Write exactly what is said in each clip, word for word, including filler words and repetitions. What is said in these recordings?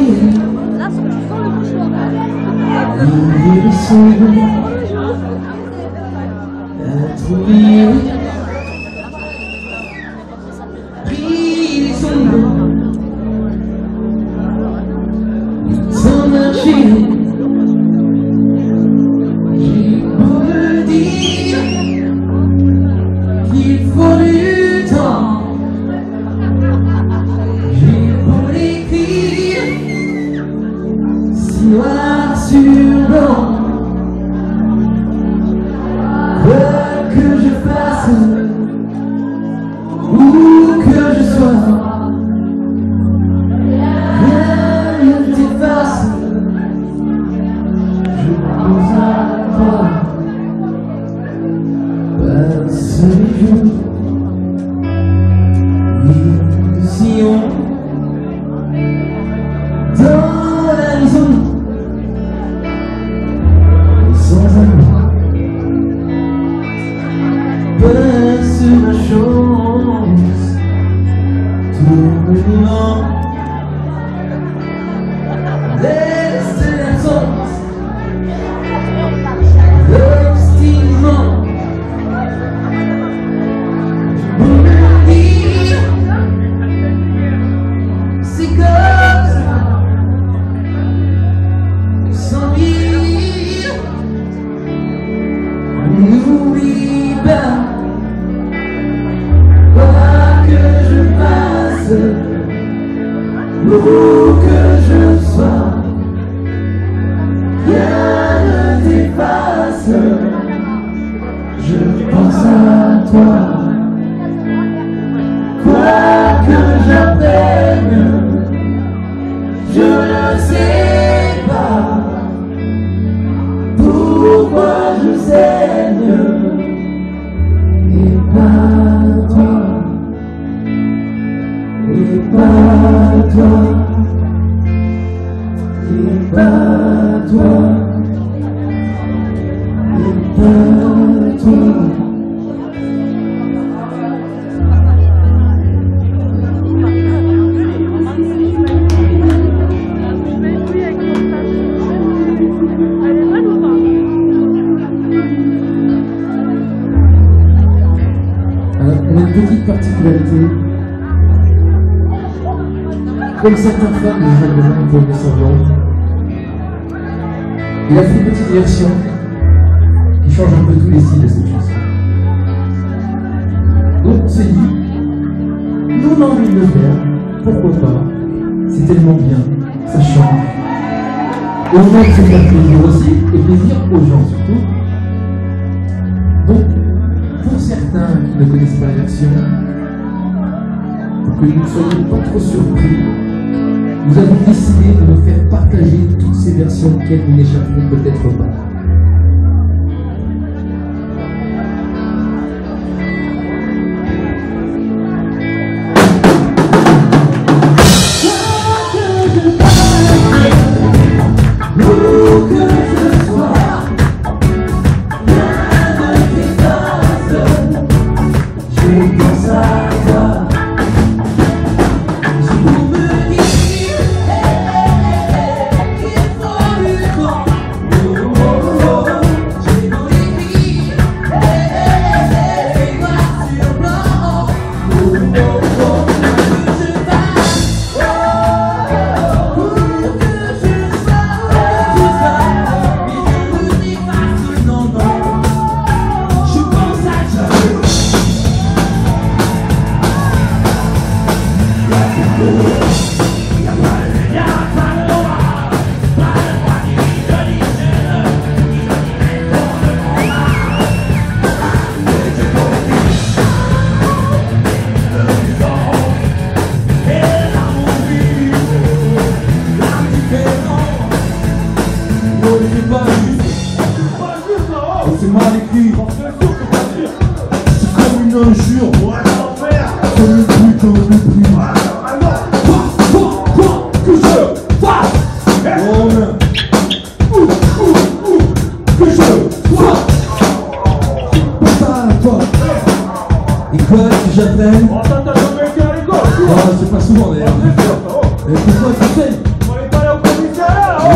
Là, c'est dans le bouchon. Il est sombre, être oublié. Pris sombre, sans marcher. J'ai beau me dire qu'il faut du temps. J'ai beau l'écrire si noir sur blanc. Quoi que je fasse, où que je sois, rien ne t'efface. Je pense à toi, passe les jours, illusion dans l'horizon, sans amour. Passe ma chance, tournement, laisse l'absence, l'obstinement. Pour me dire, c'est comme ça, sans vieillir, n'oublie pas. Où que je sois, rien ne t'efface. Je pense à toi, quoi que j'apprenne, je ne sais pas pourquoi je saigne, et pas toi. Et pas toi, et pas toi, et pas toi. Alors, on a une petite particularité. Comme certaines femmes du jardin pour le savoir, il a fait une petite version qui change un peu tous les styles de cette chanson. Donc on s'est dit, nous on a envie de le faire, pourquoi pas, c'est tellement bien, ça change. Et on va se faire plaisir aussi, et plaisir aux gens surtout. Donc, pour certains qui ne connaissent pas la version, pour que vous ne soyez pas trop surpris, nous avons décidé de nous faire partager toutes ces versions auxquelles nous n'échapperons peut-être pas. C'est mal écrit, c'est comme une injure, comme une putain de mépris. Quoi, quoi, quoi, que je fasse? Oh man, ouh, ouh, ouh, que je fasse? Pense à toi. École, si j'apprenne. Oh, c'est pas souvent d'ailleurs. Et pourquoi tu fais?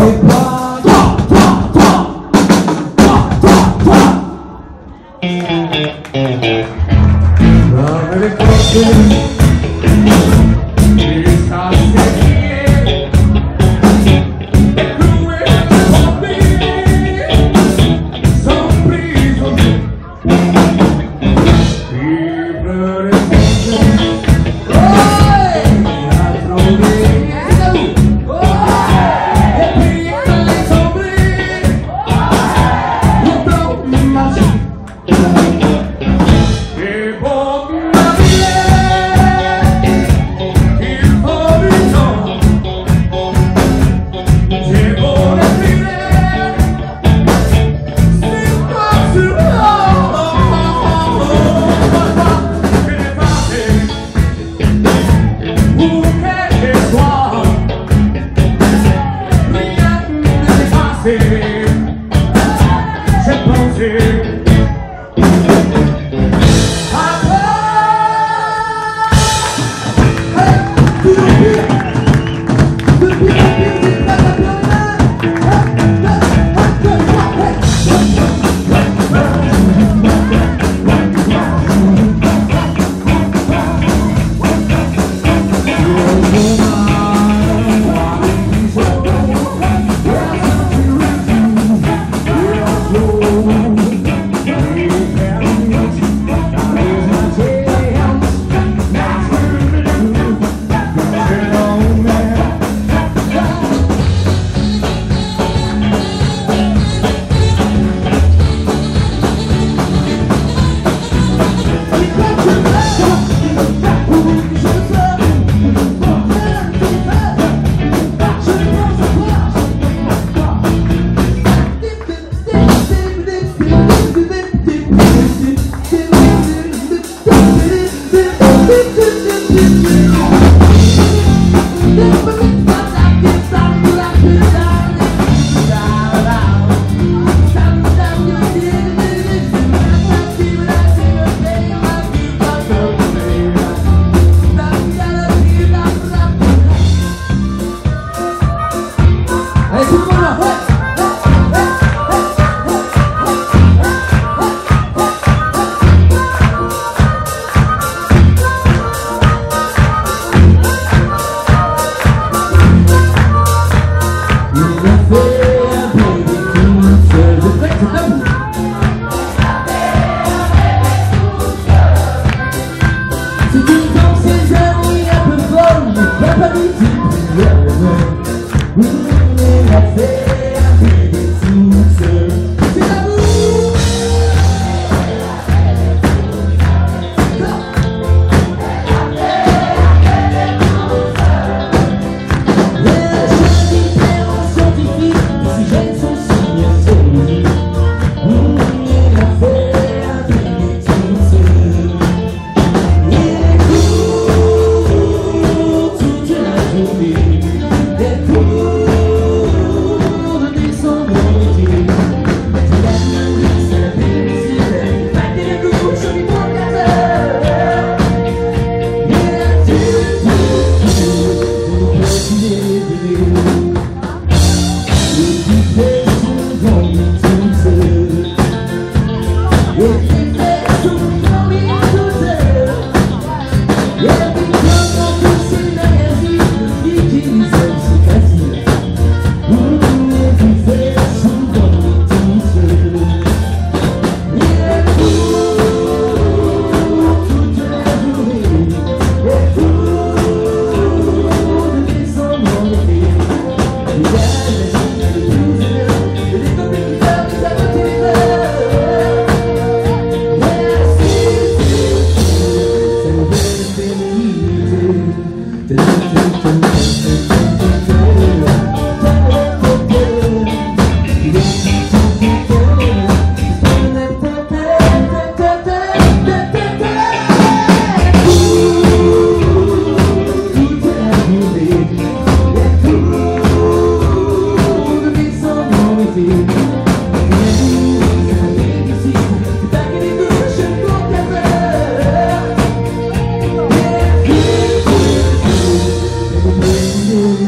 you.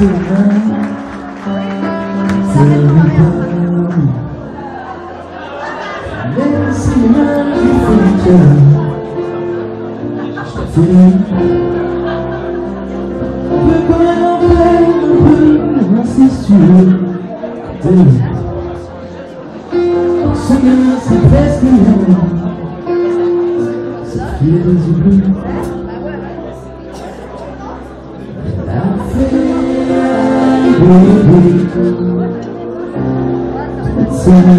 C'est presque rien. C'est fier des oublis. La fée, oui, oui. C'est